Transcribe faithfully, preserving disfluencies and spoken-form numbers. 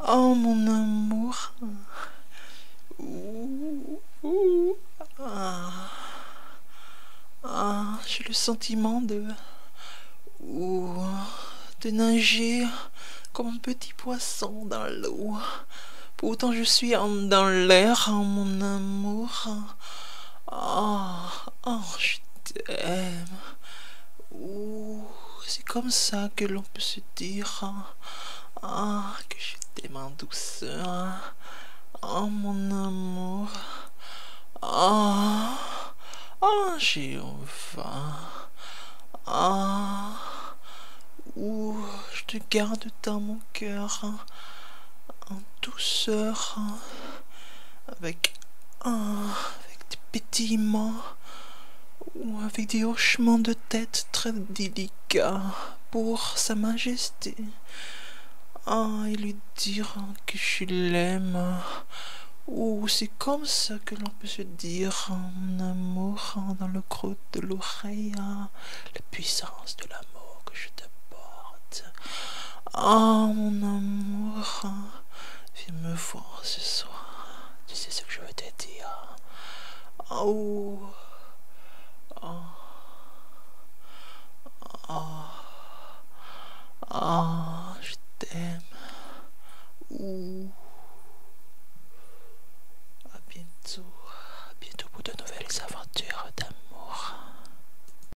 Oh mon amour. Ouh, ouh, ah, ah, j'ai le sentiment de... ouh, de nager comme un petit poisson dans l'eau. Pourtant je suis en- dans l'air, oh, mon amour. Ah, oh, je t'aime. Ouh, c'est comme ça que l'on peut se dire ah, que je t'aime en douceur. Oh mon amour. Ah, ah, j'ai faim. Ah, ouh, je te garde dans mon cœur en douceur, avec, ah, avec des pétillements ou avec des hochements de tête très délicats pour Sa Majesté. Ah, et lui dire que je l'aime. Ou c'est comme ça que l'on peut se dire, mon amour, dans le creux de l'oreille, la puissance de l'amour que je te porte. Ah, mon amour, viens me voir ce soir. Tu sais ce que je veux te dire. Oh, oh, oh, oh, je t'aime.